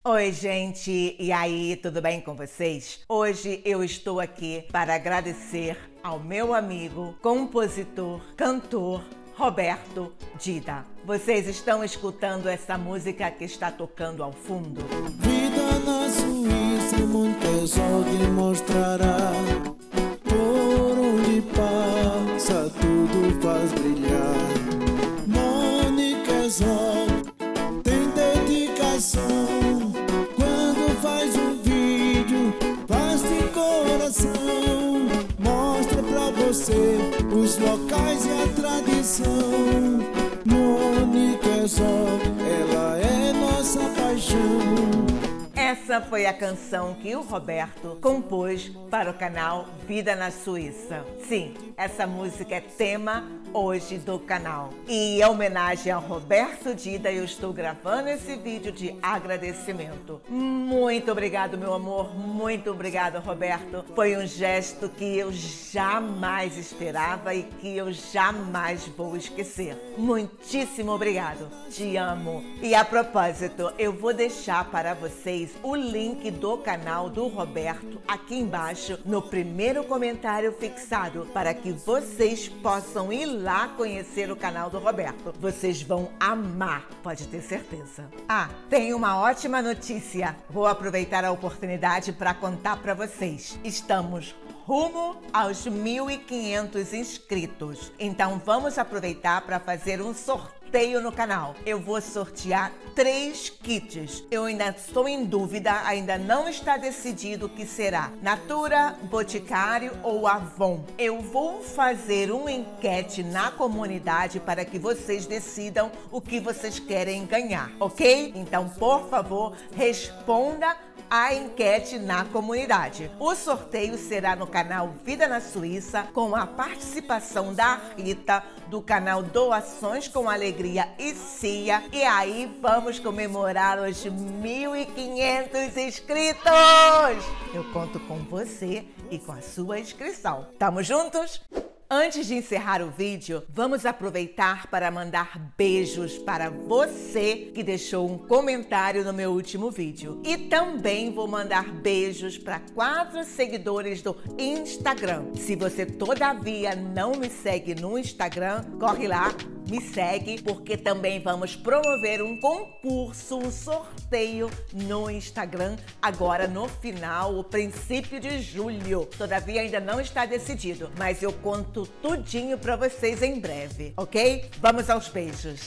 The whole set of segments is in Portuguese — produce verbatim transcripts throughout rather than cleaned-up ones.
Oi, gente! E aí, tudo bem com vocês? Hoje eu estou aqui para agradecer ao meu amigo, compositor, cantor, Roberto Dida. Vocês estão escutando essa música que está tocando ao fundo? Vida na Suíça, Montesol mostrará. Por onde passa, tudo faz brilhar. Mônica Zol tem dedicação. Quando faz um vídeo, faz de coração. Mostra pra você os locais e a tradição. Mônica Zol, ela é nossa paixão. Essa foi a canção que o Roberto compôs para o canal Vida na Suíça. Sim, essa música é tema hoje do canal. E em homenagem ao Roberto Dida, eu estou gravando esse vídeo de agradecimento. Muito obrigado, meu amor. Muito obrigado, Roberto. Foi um gesto que eu jamais esperava e que eu jamais vou esquecer. Muitíssimo obrigado. Te amo. E a propósito, eu vou deixar para vocês o link do canal do Roberto aqui embaixo no primeiro comentário fixado para que vocês possam ir lá conhecer o canal do Roberto. Vocês vão amar, pode ter certeza. Ah, tem uma ótima notícia. Vou aproveitar a oportunidade para contar para vocês. Estamos rumo aos mil e quinhentos inscritos. Então vamos aproveitar para fazer um sorteio no canal. Eu vou sortear três kits. Eu ainda estou em dúvida, ainda não está decidido o que será Natura, Boticário ou Avon. Eu vou fazer uma enquete na comunidade para que vocês decidam o que vocês querem ganhar, ok? Então, por favor, responda a enquete na comunidade. O sorteio será no canal Vida na Suíça, com a participação da Rita, do canal Doações com Alegria e Cia. E aí vamos comemorar os mil e quinhentos inscritos! Eu conto com você e com a sua inscrição. Tamo juntos? Antes de encerrar o vídeo, vamos aproveitar para mandar beijos para você que deixou um comentário no meu último vídeo. E também vou mandar beijos para quatro seguidores do Instagram. Se você todavia não me segue no Instagram, corre lá, me segue, porque também vamos promover um concurso, um sorteio no Instagram, agora no final, o princípio de julho. Todavia ainda não está decidido, mas eu conto tudinho pra vocês em breve, ok? Vamos aos beijos.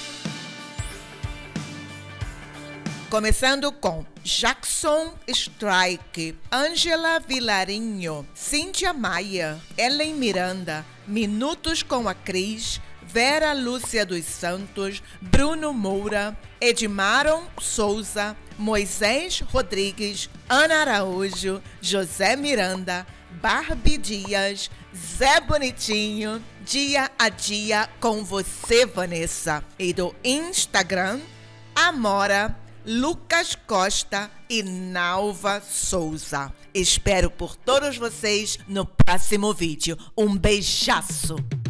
Começando com Jackson Strike, Ângela Vilarinho, Cíntia Maia, Ellen Miranda, Minutos com a Cris, Vera Lúcia dos Santos, Bruno Moura, Edmaron Souza, Moisés Rodrigues, Ana Araújo, José Miranda, Barbie Dias, Zé Bonitinho, Dia a Dia com você, Vanessa. E do Instagram, Amora, Lucas Costa e Nalva Souza. Espero por todos vocês no próximo vídeo. Um beijaço!